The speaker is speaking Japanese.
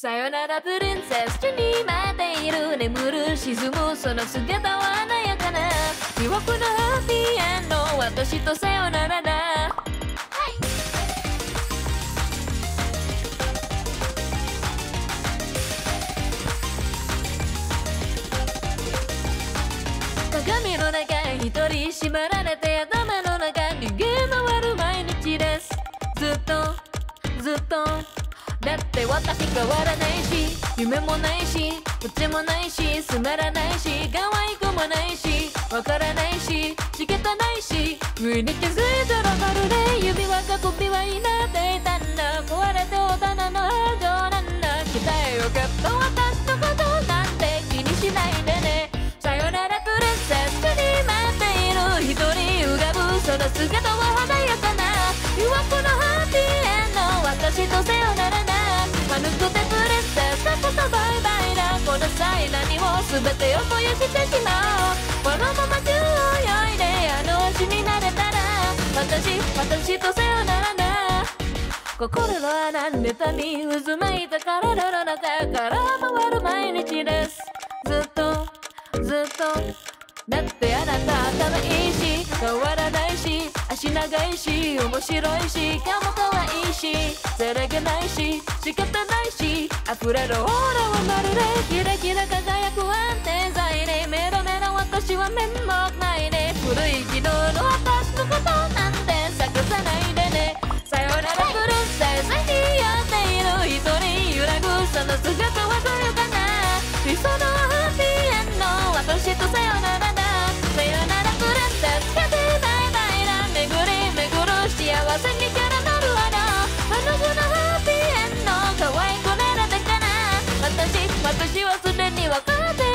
さよならプリンセス地に待っている眠る沈むその姿は華やかな魅惑のハッピーエンド私とさよならだ鏡の中一人縛られて頭の中逃げ回る毎日ですずっとずっとだって私変わらないし夢もないしうちもないしつまらないし可愛くもないしわからないし仕方ないし上に気づいたらまるで指輪か首輪になっていたんだ壊れて大人の愛情なんだ鍛えよかった私のことなんて気にしないでねさよならプリンセスに待っている一人浮かぶその姿は華やかな魅惑のハッピーエンド私とさよならだ軽くてプリンセスだことバイバイだこの際何も全てを燃やしてしまおうこのまま宙を泳いであの星になれたら私とさよならだ心の穴妬み渦巻いた体の中から回る毎日ですずっとだってあなた頭いいし変わらないし足長いし面白いし顔も可愛いしそれがないし仕方ないし溢れるオーラはまるでキラキラ輝く安定剤でメロメロ私は面目ないね古い昨日の私のことなんて探さないでねさよならプリンセスにやっている一人揺らぐその姿はどよかな理想のハッピーエンド私とさよならださよならプリンセスがてバイバイだ巡り巡る幸せにから乗るあの子のハッピーエンド可愛くなれたかな私はすでに分かって